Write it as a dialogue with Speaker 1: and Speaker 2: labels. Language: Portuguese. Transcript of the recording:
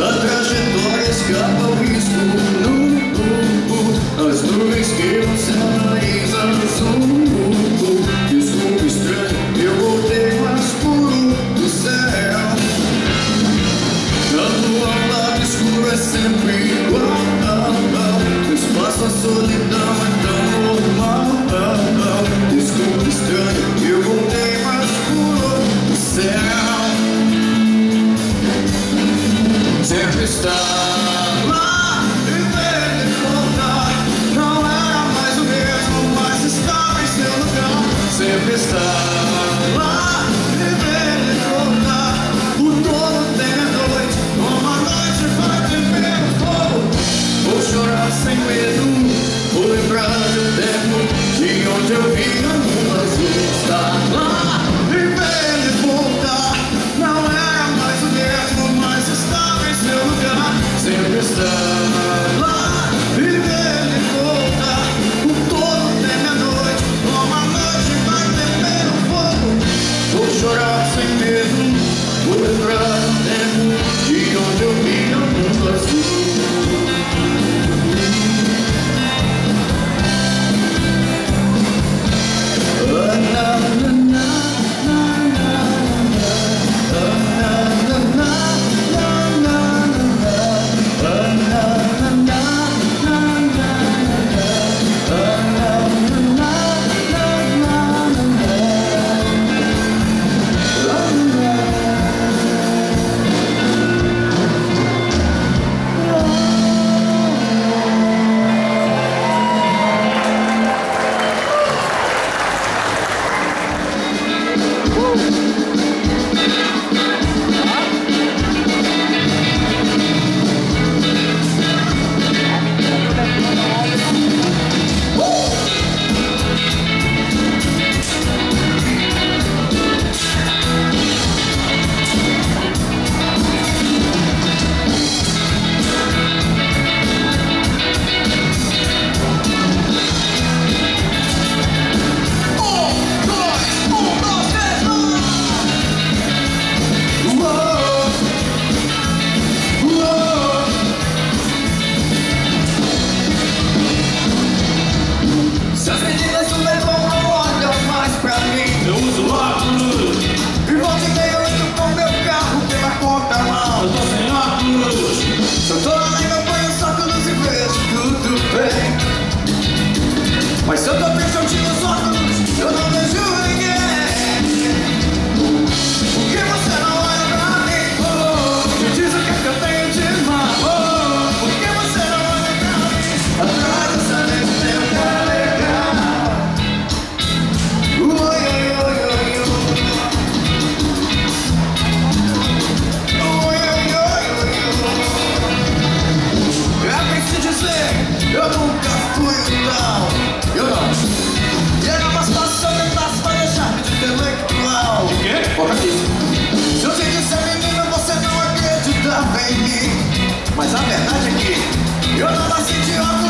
Speaker 1: A trajetória escapa ao risco. As nuvens queimam seu nariz azul. Desculpa estranho, eu voltei mais puro do céu. A lua ao lado escuro é sempre igual. O espaço, a solidão é tão normal. Desculpa estranho, eu voltei mais puro do céu. Sempre está lá e ver de voltar. Não era mais o mesmo, mas estava em seu lugar. Sempre está lá e ver de voltar. O dono tem a noite, uma noite vai tremer o fogo. Vou chorar sem medo, vou lembrar do tempo de onde eu vi o mundo azul. Está lá e ver de voltar. Não era mais o mesmo, mas estava em seu lugar. Sempre está lá e ver de voltar. O todo tem a noite, uma noite vai tremer o fogo. Vou chorar sem medo, vou lembrar do tempo de onde eu vi o mundo azul. Mas se eu tô pensando nos óculos, eu não vejo ninguém. Por que você não olha pra mim? Me diz o que eu tenho de mal. Por que você não olha pra mim? Atrás dessa lente tem um cara legal. Oi, oi, oi, oi, oi. Oi, oi, oi, oi. Eu preciso dizer, eu nunca fui tal. Eu não. E era uma situação que fácil pra deixar de intelectual. O quê? Foca nisso. Se eu te disser menina, você não acreditava em mim. Mas a verdade é que eu não nasci de homem.